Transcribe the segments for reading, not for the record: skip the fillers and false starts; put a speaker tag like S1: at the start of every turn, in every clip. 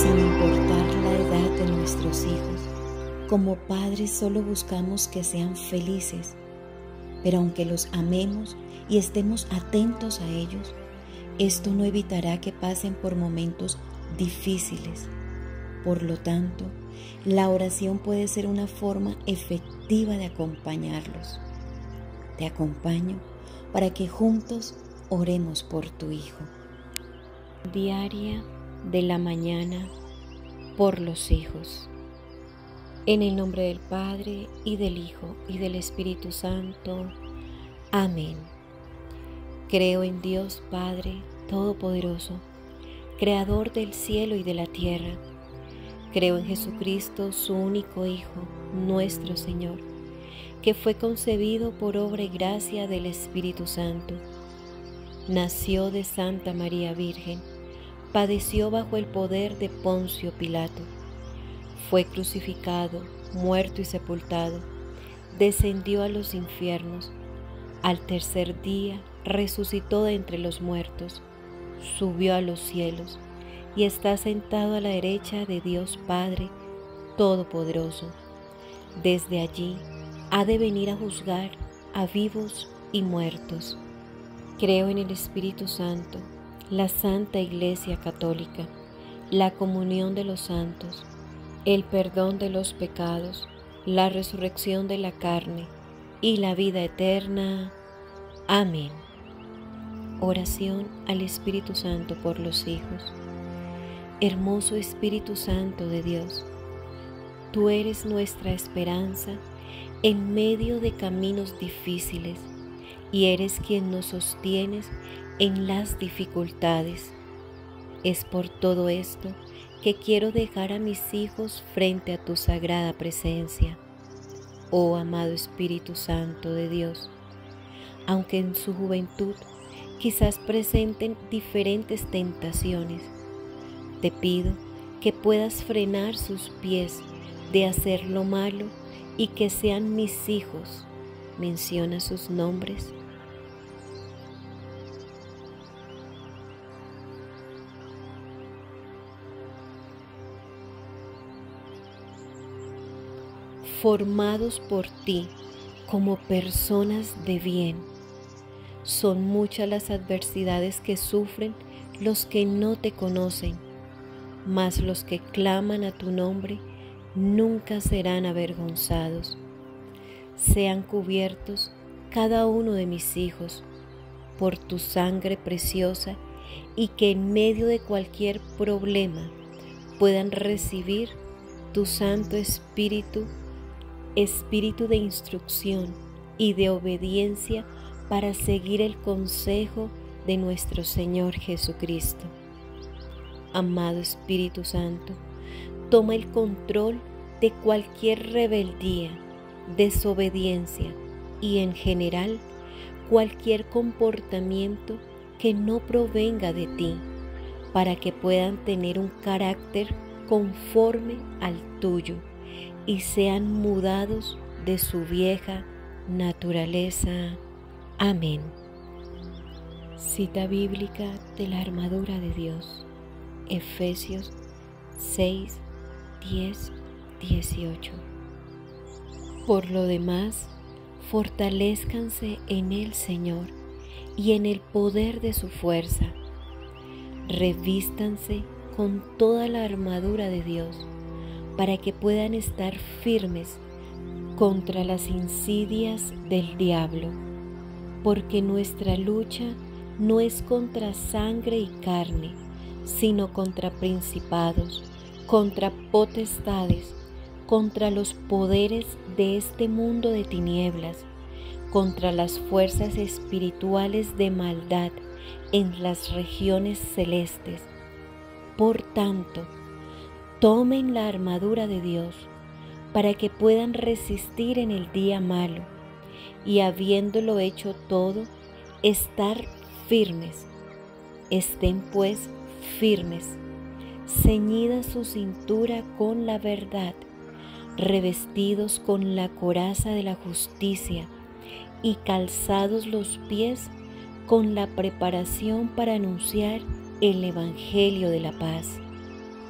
S1: Sin importar la edad de nuestros hijos, como padres solo buscamos que sean felices, pero aunque los amemos y estemos atentos a ellos, esto no evitará que pasen por momentos difíciles. Por lo tanto, la oración puede ser una forma efectiva de acompañarlos. Te acompaño para que juntos oremos por tu hijo. Diaria de la mañana por los hijos. En el nombre del Padre, y del Hijo, y del Espíritu Santo. Amén. Creo en Dios Padre Todopoderoso, Creador del cielo y de la tierra. Creo en Jesucristo, su único Hijo, nuestro Señor, que fue concebido por obra y gracia del Espíritu Santo. Nació de Santa María Virgen, padeció bajo el poder de Poncio Pilato, fue crucificado, muerto y sepultado, descendió a los infiernos, al tercer día resucitó de entre los muertos, subió a los cielos y está sentado a la derecha de Dios Padre Todopoderoso. Desde allí ha de venir a juzgar a vivos y muertos. Creo en el Espíritu Santo, la Santa Iglesia Católica, la comunión de los santos, el perdón de los pecados, la resurrección de la carne y la vida eterna. Amén. Oración al Espíritu Santo por los hijos. Hermoso Espíritu Santo de Dios, tú eres nuestra esperanza en medio de caminos difíciles y eres quien nos sostienes en las dificultades. Es por todo esto que quiero dejar a mis hijos frente a tu sagrada presencia, oh amado Espíritu Santo de Dios. Aunque en su juventud quizás presenten diferentes tentaciones, te pido que puedas frenar sus pies de hacer lo malo y que sean mis hijos. Menciona sus nombres. Formados por ti como personas de bien. Son muchas las adversidades que sufren los que no te conocen, mas los que claman a tu nombre nunca serán avergonzados. Sean cubiertos cada uno de mis hijos por tu sangre preciosa y que en medio de cualquier problema puedan recibir tu Santo Espíritu, Espíritu de instrucción y de obediencia para seguir el consejo de nuestro Señor Jesucristo. Amado Espíritu Santo, toma el control de cualquier rebeldía, desobediencia y en general cualquier comportamiento que no provenga de ti, para que puedan tener un carácter conforme al tuyo y sean mudados de su vieja naturaleza. Amén. Cita bíblica de la armadura de Dios, Efesios 6, 10, 18. Por lo demás, fortalézcanse en el Señor y en el poder de su fuerza. Revístanse con toda la armadura de Dios para que puedan estar firmes contra las insidias del diablo, porque nuestra lucha no es contra sangre y carne, sino contra principados, contra potestades, contra los poderes de este mundo de tinieblas, contra las fuerzas espirituales de maldad en las regiones celestes. Por tanto, tomen la armadura de Dios para que puedan resistir en el día malo y, habiéndolo hecho todo, estar firmes. Estén pues firmes, ceñida su cintura con la verdad, revestidos con la coraza de la justicia y calzados los pies con la preparación para anunciar el Evangelio de la paz.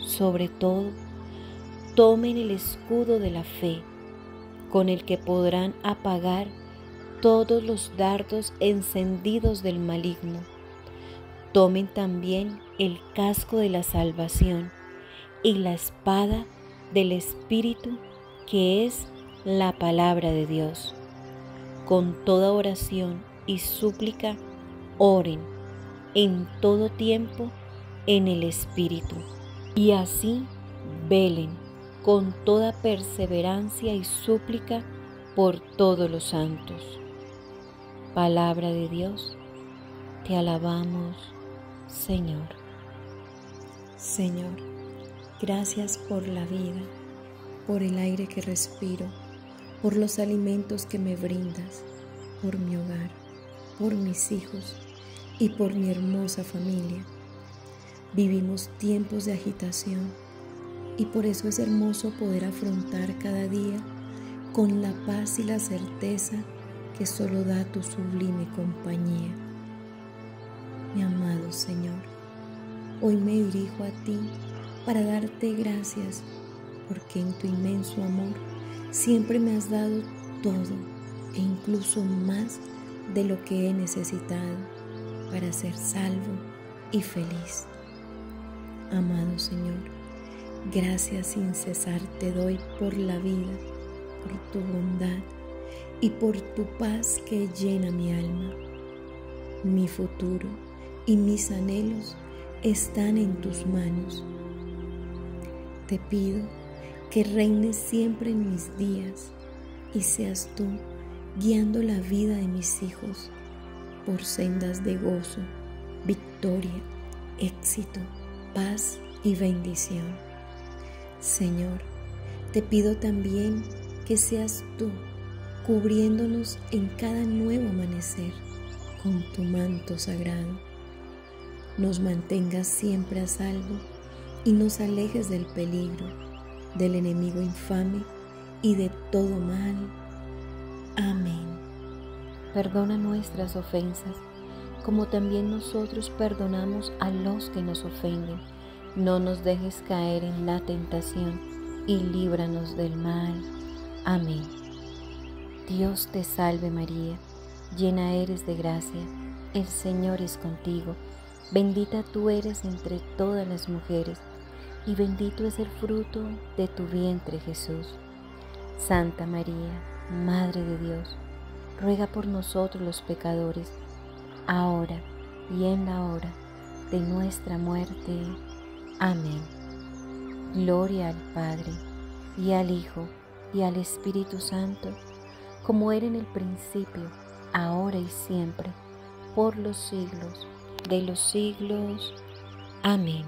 S1: sobre todo, tomen el escudo de la fe, con el que podrán apagar todos los dardos encendidos del maligno. Tomen también el casco de la salvación y la espada del Espíritu, que es la palabra de Dios. Con toda oración y súplica, oren en todo tiempo en el Espíritu, y así velen con toda perseverancia y súplica por todos los santos. Palabra de Dios, te alabamos, Señor.
S2: Señor, gracias por la vida, por el aire que respiro, por los alimentos que me brindas, por mi hogar, por mis hijos y por mi hermosa familia. Vivimos tiempos de agitación y por eso es hermoso poder afrontar cada día con la paz y la certeza que solo da tu sublime compañía. Mi amado Señor, hoy me dirijo a ti para darte gracias porque en tu inmenso amor siempre me has dado todo e incluso más de lo que he necesitado para ser salvo y feliz. Amado Señor, gracias sin cesar te doy por la vida, por tu bondad y por tu paz que llena mi alma. Mi futuro y mis anhelos están en tus manos. Te pido que reines siempre en mis días y seas tú guiando la vida de mis hijos por sendas de gozo, victoria, éxito, paz y bendición. Señor, te pido también que seas tú cubriéndonos en cada nuevo amanecer con tu manto sagrado. Nos mantengas siempre a salvo y nos alejes del peligro, del enemigo infame y de todo mal. Amén.
S1: Perdona nuestras ofensas, como también nosotros perdonamos a los que nos ofenden. No nos dejes caer en la tentación y líbranos del mal. Amén. Dios te salve María, llena eres de gracia, el Señor es contigo. Bendita tú eres entre todas las mujeres, y bendito es el fruto de tu vientre Jesús. Santa María, Madre de Dios, ruega por nosotros los pecadores, ahora y en la hora de nuestra muerte. Amén. Gloria al Padre, y al Hijo, y al Espíritu Santo, como era en el principio, ahora y siempre, por los siglos de los siglos. Amén.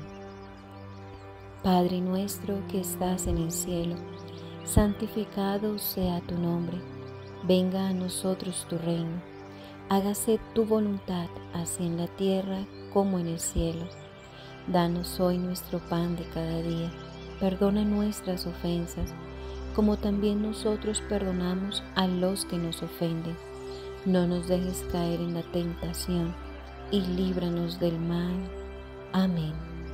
S1: Padre nuestro que estás en el cielo, santificado sea tu nombre. Venga a nosotros tu reino. Hágase tu voluntad, así en la tierra como en el cielo. Danos hoy nuestro pan de cada día. Perdona nuestras ofensas, como también nosotros perdonamos a los que nos ofenden. No nos dejes caer en la tentación y líbranos del mal. Amén.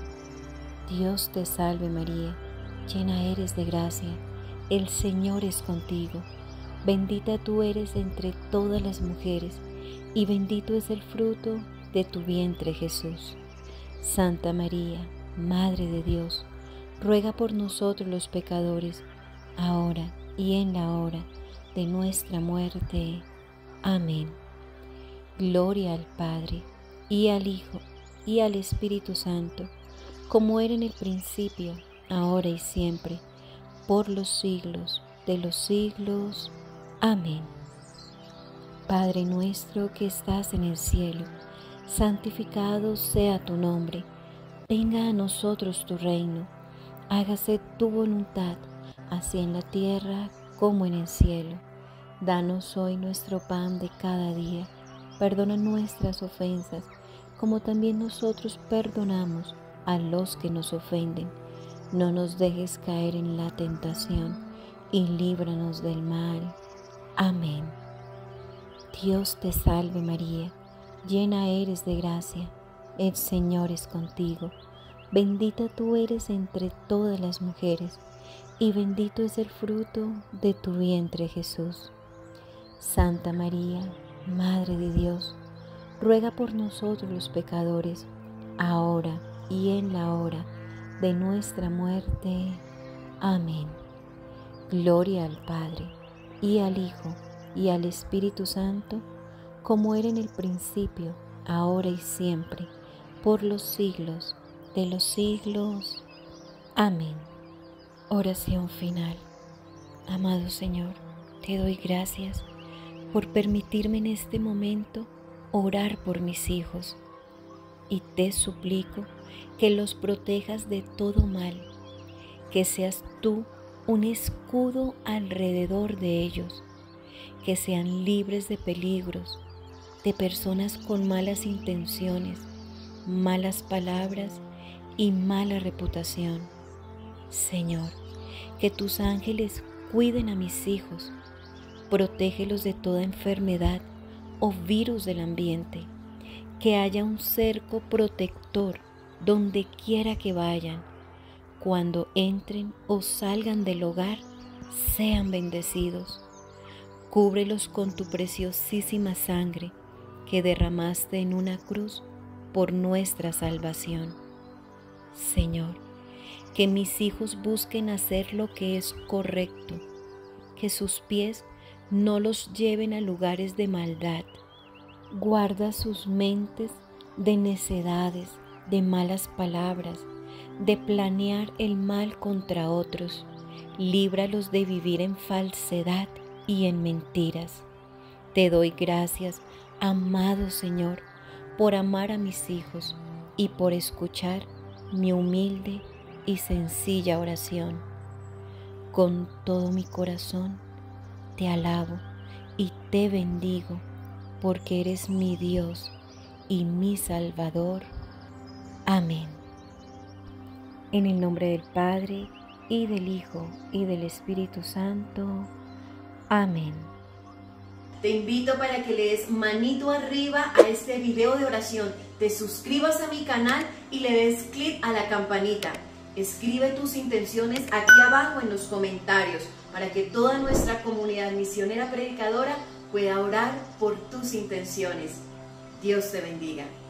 S1: Dios te salve María, llena eres de gracia, el Señor es contigo. Bendita tú eres entre todas las mujeres, y bendito es el fruto de tu vientre Jesús. Santa María, Madre de Dios, ruega por nosotros los pecadores, ahora y en la hora de nuestra muerte. Amén. Gloria al Padre, y al Hijo, y al Espíritu Santo, como era en el principio, ahora y siempre, por los siglos de los siglos. Amén. Padre nuestro que estás en el cielo, santificado sea tu nombre. Venga a nosotros tu reino. Hágase tu voluntad, así en la tierra como en el cielo. Danos hoy nuestro pan de cada día. Perdona nuestras ofensas, como también nosotros perdonamos a los que nos ofenden. No nos dejes caer en la tentación y líbranos del mal. Amén. Dios te salve María, llena eres de gracia, el Señor es contigo. Bendita tú eres entre todas las mujeres, y bendito es el fruto de tu vientre, Jesús. Santa María, Madre de Dios, ruega por nosotros los pecadores, ahora y en la hora de nuestra muerte. Amén. Gloria al Padre, y al Hijo, y al Espíritu Santo, como era en el principio, ahora y siempre, por los siglos de los siglos. Amén. Oración final. Amado Señor, te doy gracias por permitirme en este momento orar por mis hijos, y te suplico que los protejas de todo mal, que seas tú un escudo alrededor de ellos, que sean libres de peligros, de personas con malas intenciones, malas palabras y mala reputación. Señor, que tus ángeles cuiden a mis hijos, protégelos de toda enfermedad o virus del ambiente, que haya un cerco protector donde quiera que vayan. Cuando entren o salgan del hogar, sean bendecidos. Cúbrelos con tu preciosísima sangre que derramaste en una cruz por nuestra salvación. Señor, que mis hijos busquen hacer lo que es correcto, que sus pies no los lleven a lugares de maldad. Guarda sus mentes de necedades, de malas palabras, de planear el mal contra otros. Líbralos de vivir en falsedad y en mentiras. Te doy gracias, amado Señor, por amar a mis hijos y por escuchar mi humilde y sencilla oración. Con todo mi corazón te alabo y te bendigo, porque eres mi Dios y mi Salvador. Amén. En el nombre del Padre, y del Hijo, y del Espíritu Santo. Amén.
S3: Te invito para que le des manito arriba a este video de oración, te suscribas a mi canal y le des clic a la campanita. Escribe tus intenciones aquí abajo en los comentarios para que toda nuestra comunidad misionera predicadora pueda orar por tus intenciones. Dios te bendiga.